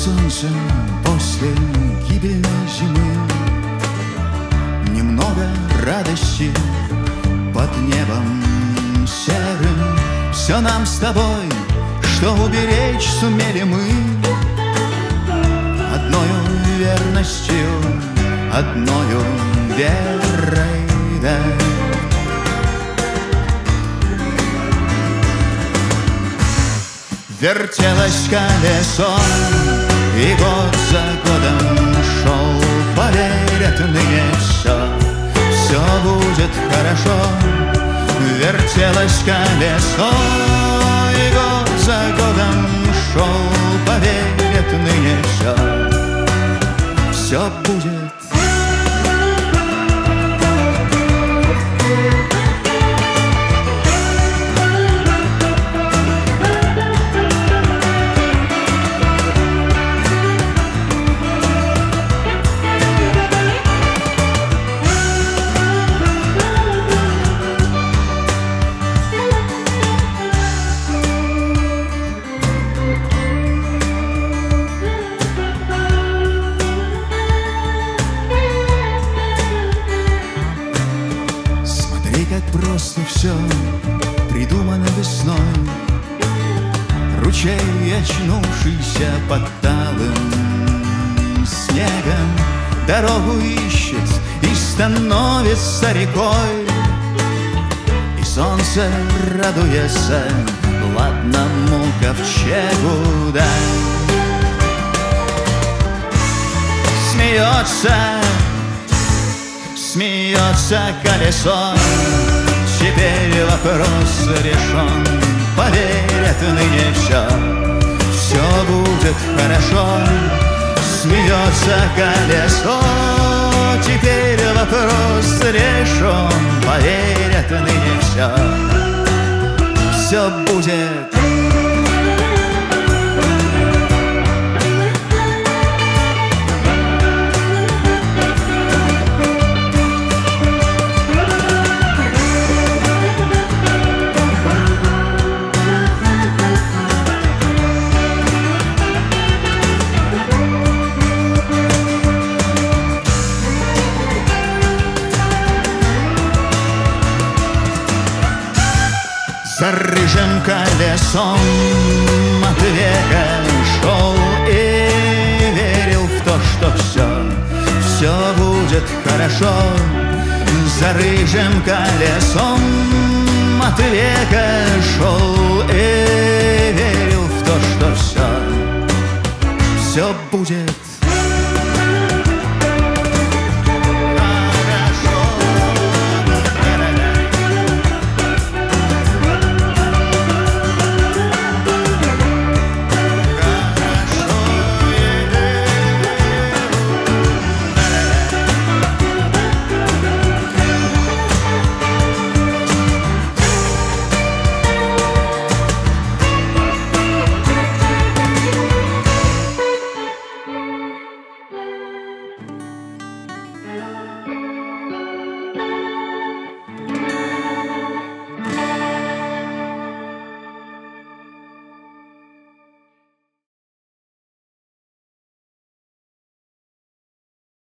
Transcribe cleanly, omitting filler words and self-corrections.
солнцем после гибельной зимы немного радости под небом серым. Все нам с тобой, что уберечь сумели мы одною верностью, одною верой, да. Вертелось колесо, и год за годом шел. Поверь, отныне все будет хорошо. Вертелось колесо, и год за годом шел. Поверь, отныне все будет. Как просто все придумано весной. Ручей, очнувшийся под талым снегом, дорогу ищет и становится рекой. И солнце, радуется ладному ковчегу, да. Смеется колесо, теперь вопрос решен. Поверь, отныне все будет хорошо. Смеется колесо, теперь вопрос решен. Поверь, отныне все будет. За рыжим колесом от века шел и верил в то, что все будет хорошо. За рыжим колесом от века шел и верил в то, что все будет